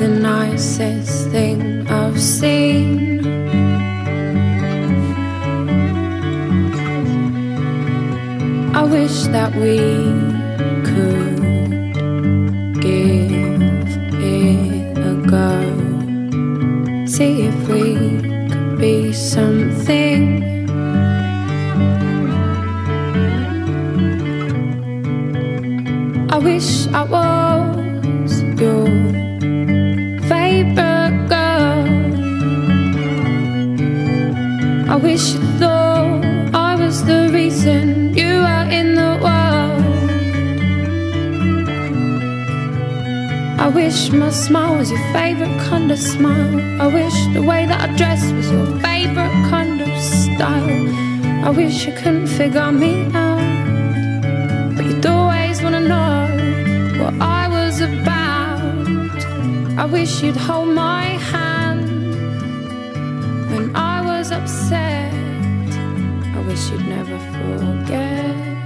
the nicest thing I've seen. I wish that we could give it a go, see if we could be something. I wish I was your favorite girl. I wish you thought I was the reason you were in the world. I wish my smile was your favorite kind of smile. I wish the way that I dress was your favorite kind of style. I wish you couldn't figure me out, but you'd always wanna know what I was about. I wish you'd hold my hand when I was upset. I wish you'd never forget.